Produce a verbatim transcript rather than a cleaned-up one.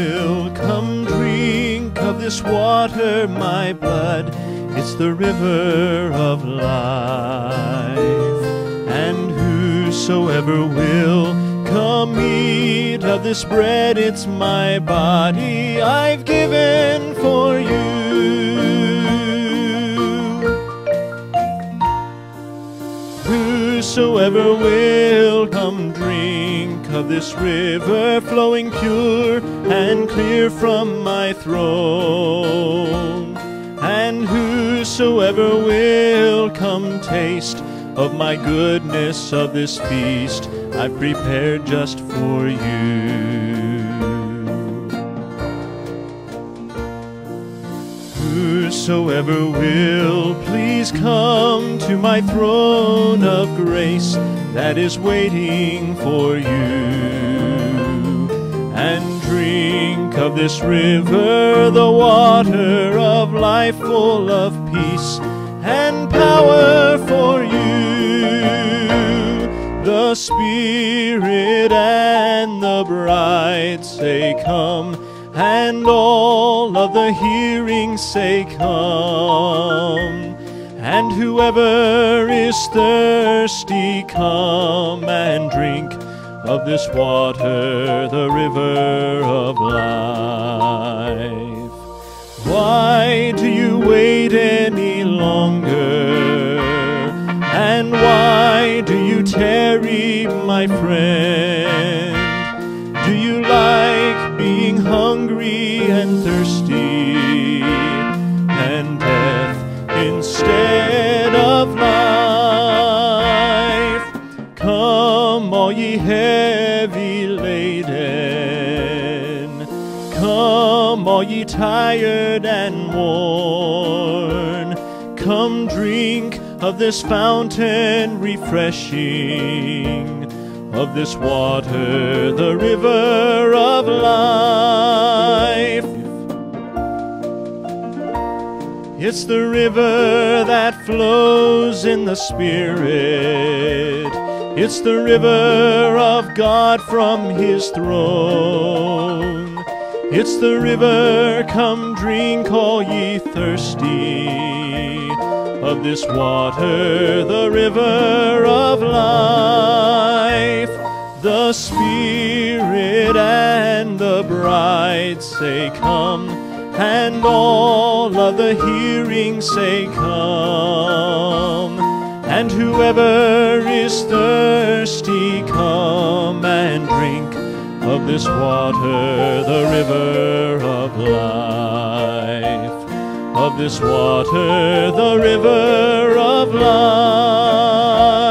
will, come drink of this water, my blood. It's the river of life. And whosoever will, come eat of this bread. It's my body I've given for you. Whosoever will, come drink of this river, flowing pure and clear from my throne. And whosoever will, come taste of my goodness, of this feast I've prepared just for you. Whosoever will, please come to my throne of grace that is waiting for you, and drink of this river, the water of life, full of peace and power for you. The Spirit and the bride say, come, and all of the hearing say, come. And whoever is thirsty, come and drink of this water, the river of life. Why do you wait any longer? And why do you tarry, my friend? Do you like being hungry and thirsty, and death instead of life? Come, all ye heavy laden, come, all ye tired and worn, come drink of this fountain refreshing, of this water, the river of life. It's the river that flows in the Spirit. It's the river of God from His throne. It's the river, come drink all ye thirsty, of this water, the river of life. The Spirit and the bride say, come, and all of the hearing say, come. And whoever is thirsty, come and drink of this water, the river of life. Of this water, the river of life.